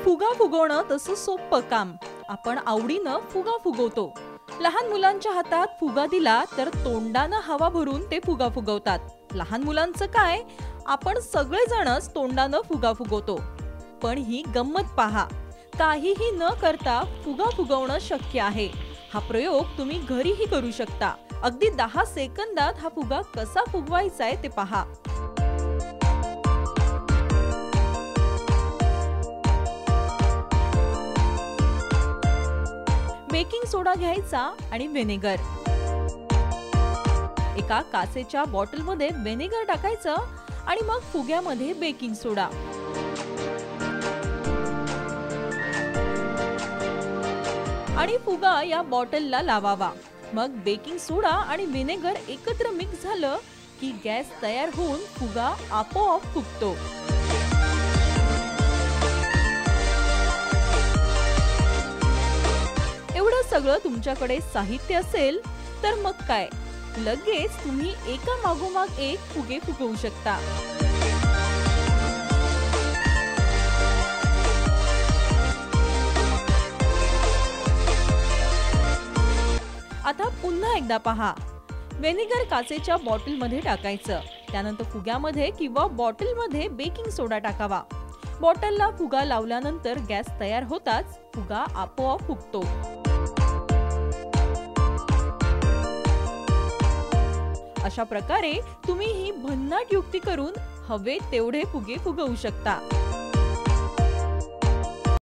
फुगा फुगवणं तसं सोपं काम. आपण आवडीनं फुगा फुगवतो. लहान मुलांच्या हातात फुगा दिला तर तोंडानं हवा भरून ते फुगा फुगवतात. लहान मुलांचं काय, आपण सगळेजणच तोंडानं फुगा फुगवतो. पण ही गंमत पहा, काहीही न करता फुगा फुगवणं शक्य आहे. हा प्रयोग तुम्ही घरीही करू शकता. अगदी 10 सेकंदात हा फुगा कसा फुगवायचा आहे ते पहा. बेकिंग सोडा घ्यायचा आणि व्हिनेगर. एका काचेच्या बॉटलमध्ये व्हिनेगर टाकायचं आणि मग फुग्यामध्ये बेकिंग सोडा. आणि फुगा या बॉटलला लावावा. मग बेकिंग सोडा आणि व्हिनेगर एकत्र मिक्स झालं की गॅस तयार होऊन फुगा आपोआप फुगतो. एवढं सगळं तुमच्याकडे साहित्य असेल तर मग काय, लगेच तुम्ही एका मागोमाग एक फुगे फुगवू शकता. आता पुन्हा एकदा पहा. व्हिनेगर काचेच्या बॉटलमध्ये टाकायचं. त्यानंतर फुग्यामध्ये किंवा बॉटलमध्ये बेकिंग सोडा टाकावा. बॉटलला फुगा लावल्यानंतर गॅस तयार होताच फुगा आपोआप फुगतो. अशा प्रकारे तुम्ही ही भन्नाट युक्ती करून हवे तेवढे फुगे फुगवू शकता.